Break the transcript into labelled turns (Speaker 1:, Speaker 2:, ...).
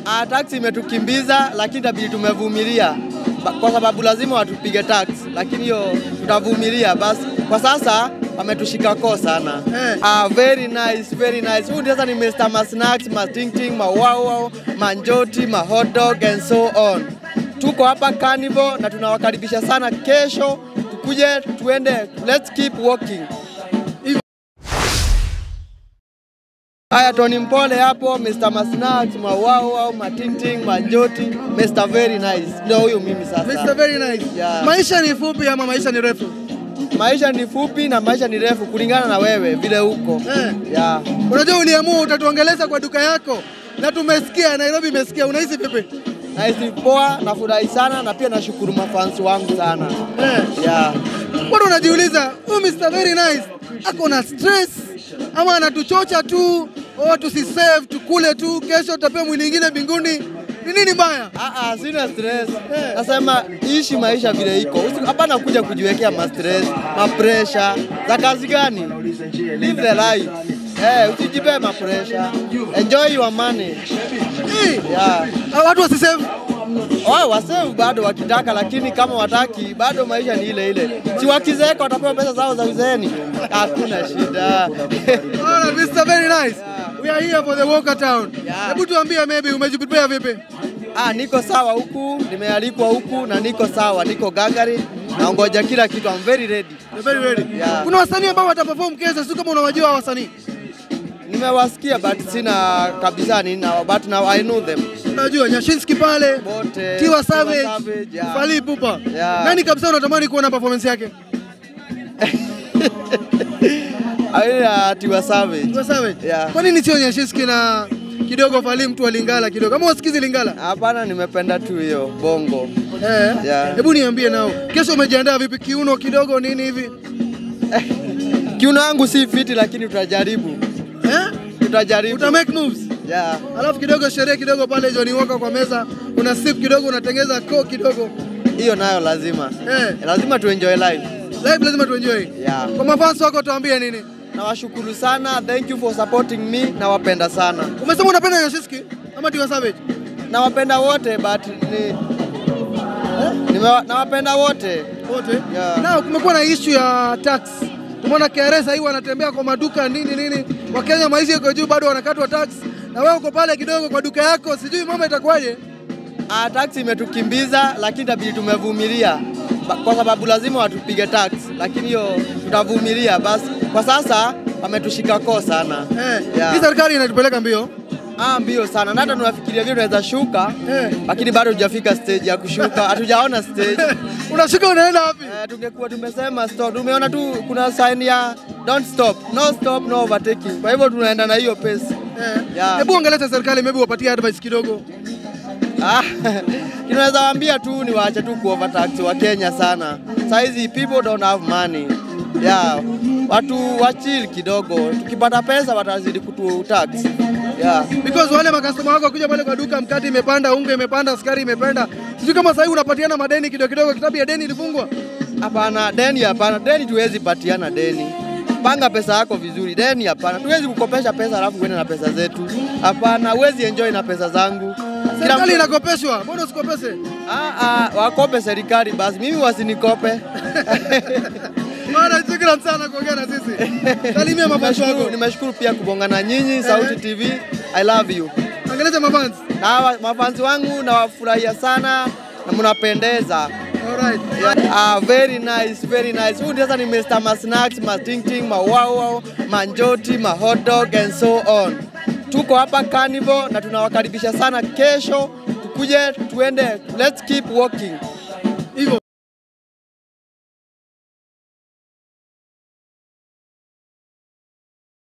Speaker 1: Taxi imetukimbiza lakini tabidi tumevumilia. Kwa sababu lazima watupige tax, lakini hiyo tutavumilia basi. Kwa sasa wametushika koo sana. Very nice, very nice. Huyu sasa ni Mr. Masnacks, Matingting, Mawao, Manjoti, Hot Dog and so on. Tuko hapa Carnival na tunawakaribisha sana kesho. Tukuje tuende, let's keep walking. Haya, Tonnie Mpole hapo, Mr. Masnacks, Mawao, Matingting, Manjoti, Mr. Very Nice. Ndio huyu mimi sasa.
Speaker 2: Mr. Very Nice.
Speaker 1: Yeah.
Speaker 2: Maisha ni fupi ama maisha ni refu?
Speaker 1: Maisha ni fupi na maisha ni refu kulingana na wewe vile uko. Yeah.
Speaker 2: Unajua uliamua utatuongeleza kwa duka yako na tumesikia, Nairobi imesikia. Unahisi vipi?
Speaker 1: Nahisi poa, nafurahi sana na pia nashukuru mafans wangu sana. Yeah.
Speaker 2: Bado unajiuliza, huyu Mr. Very Nice ako na stress ama anatuchocha tu, tusisave tukule tu, kesho tutapewa mwili mwingine mbinguni? Ni nini mbaya?
Speaker 1: Sina stress. Nasema ishi maisha vile iko. Hapana kuja kujiwekea ma stress, ma pressure. Za kazi gani? Live the life. Usijipe ma pressure. Enjoy your money. Yeah.
Speaker 2: Watu wasisave.
Speaker 1: Wasave bado wakitaka, lakini kama wataki bado maisha ni ile ile. Si wakizeeka watapewa pesa zao za uzeeni. Hakuna shida.
Speaker 2: Mr. Very Nice. We are here for the Walker Town. Hebu tuambie, maybe umejiprepare vipi?
Speaker 1: Niko sawa huku, nimealikwa huku na niko sawa, niko gangari, naongoja kila kitu. I'm very ready.
Speaker 2: You're very ready.
Speaker 1: Yeah.
Speaker 2: Kuna wasanii ambao wataperform kesho, sio kama unawajua wasanii?
Speaker 1: Nimewasikia but sina kabisa but now I know them.
Speaker 2: Unajua Nyashinski pale,
Speaker 1: Bote,
Speaker 2: Tiwa Savage,
Speaker 1: yeah.
Speaker 2: Fally Ipupa.
Speaker 1: Yeah.
Speaker 2: Nani kabisa unatamani kuona performance yake?
Speaker 1: Tiwa Savage.
Speaker 2: Tiwa Savage?
Speaker 1: Yeah.
Speaker 2: Kwa nini sio Nyashinski na kidogo Fally mtu wa Lingala kidogo? Kama wasikizi Lingala?
Speaker 1: Hapana, nimependa tu hiyo bongo. Yeah.
Speaker 2: Hebu niambie nao, kesho umejiandaa vipi? Kiuno kidogo nini hivi?
Speaker 1: Kiuno wangu si fiti lakini tutajaribu. Tutajaribu.
Speaker 2: Uta make moves?
Speaker 1: Yeah.
Speaker 2: Alafu kidogo sherehe kidogo pale Johnny Walker kwa meza, una sip kidogo, unatengeza coke kidogo.
Speaker 1: Hiyo nayo lazima. Lazima tu enjoy life.
Speaker 2: Life lazima tu enjoy.
Speaker 1: Yeah.
Speaker 2: Kwa mafans wako tuambie nini?
Speaker 1: Nawashukuru sana. Thank you for supporting me. Nawapenda sana.
Speaker 2: Umesema unapenda Nyashinski ama Tiwa Savage?
Speaker 1: Nawapenda wote but nawapenda wote.
Speaker 2: Wote?
Speaker 1: Yeah.
Speaker 2: Na kumekuwa na issue ya tax. Tumeona KRS hii wanatembea kwa maduka nini. Wakenya maisha yako juu bado wanakatwa tax. Na wewe uko pale kidogo kwa duka yako, sijui mama itakuwaje?
Speaker 1: Taxi imetukimbiza lakini tabidi tumevumilia. Kwa sababu lazima watupige tax, lakini hiyo tutavumilia basi. Kwa sasa wametushika koo sana.
Speaker 2: Yeah. Hii serikali inatupeleka mbio.
Speaker 1: Mbio sana. Na hata tunafikiria vile tunaweza shuka, lakini bado hujafika stage ya kushuka. Hatujaona stage.
Speaker 2: Unashuka unaenda wapi?
Speaker 1: Tungekuwa tumesema stop. Tumeona tu kuna sign ya don't stop. No stop, no overtaking. Kwa hivyo tunaenda na hiyo pace.
Speaker 2: Hebu ongelea serikali, maybe wapatie advice kidogo.
Speaker 1: Tunaweza waambia tu ni waache tu kuovertax wa Kenya sana. Saizi people don't have money. Yeah. Watu wachill kidogo. Tukipata pesa watazidi kututax. Yeah.
Speaker 2: Because wale makastoma wako kuja pale kwa duka, mkate imepanda, unga imepanda, sukari imepanda. Sijui kama sasa hivi unapatiana madeni kidogo, kitabu ya deni ilifungwa.
Speaker 1: Hapana, deni hapana. Deni tuwezi patiana deni. Panga pesa yako vizuri. Deni hapana. Tuwezi kukopesha pesa alafu uende na pesa zetu. Hapana, huwezi enjoy na pesa zangu.
Speaker 2: Serikali inakopeshwa, mbona usikopeshe?
Speaker 1: Wakope serikali basi. Mimi wasinikope.
Speaker 2: Bwana, shukrani sana kuongea na sisi. Salimia mafans wako.
Speaker 1: Nimeshukuru pia kubonga na nyinyi Sauti TV. I love you.
Speaker 2: Angeleza mafans.
Speaker 1: Na mafans wangu nawafurahia sana na mnapendeza.
Speaker 2: Alright.
Speaker 1: Very nice, very nice. Huyu sasa ni Mr. Masnacks, Matingting, Mawao, Manjoti, Hot Dog and so on. Tuko hapa Carnival na tunawakaribisha sana kesho. Tukuje tuende, let's keep walking.